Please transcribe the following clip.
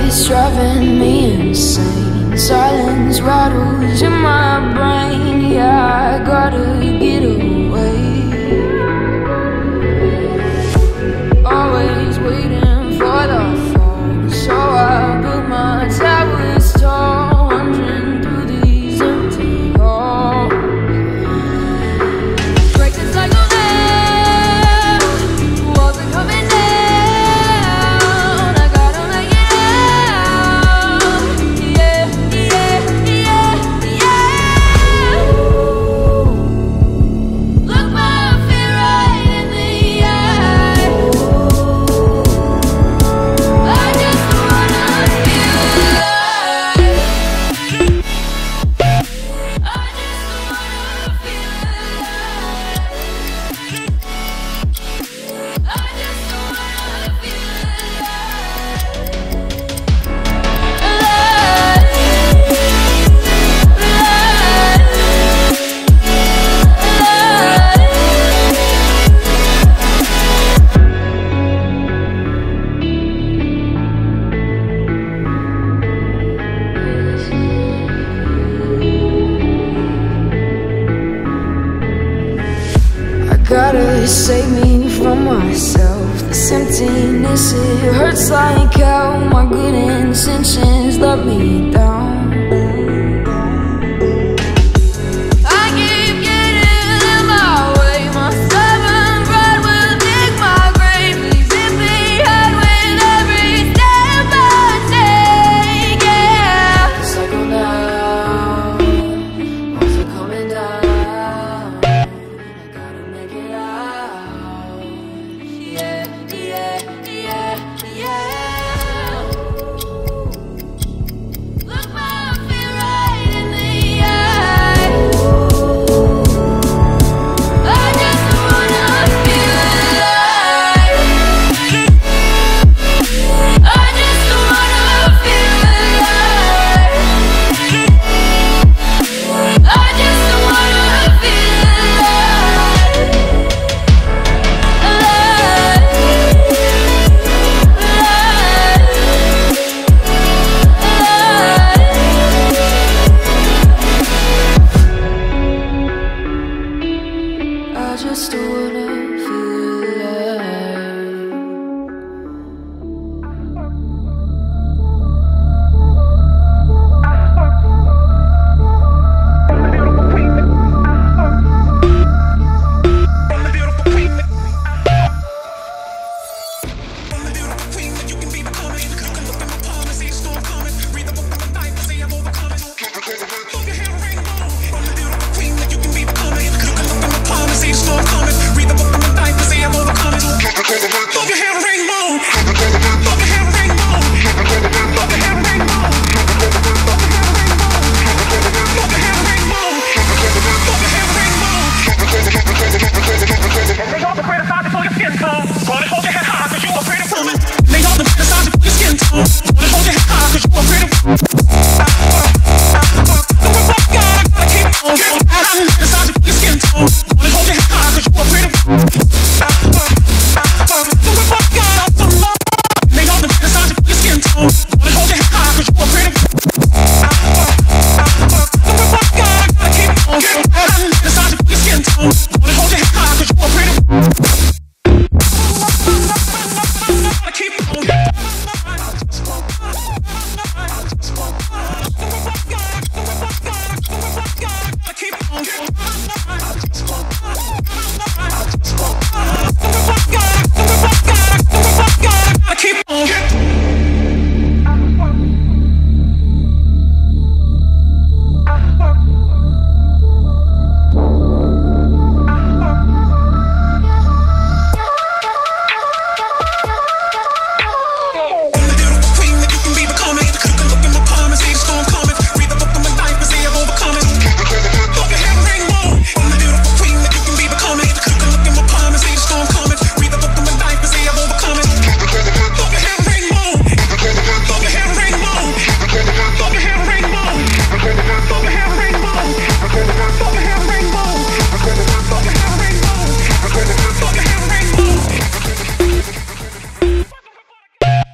it's driving me insane. Silence rattles in my brain. Yeah, I gotta get away. Always waiting for the fall, so I built my towers tall, wandering through these empty halls. Break the cycle now, walls are coming down. I gotta make it out. Yeah, yeah, yeah, yeah. Look my fear right in the eye. I just wanna feel alive. I just wanna feel alive. I just wanna feel I gotta save me from myself. This emptiness, it hurts like hell. My good intentions let me down.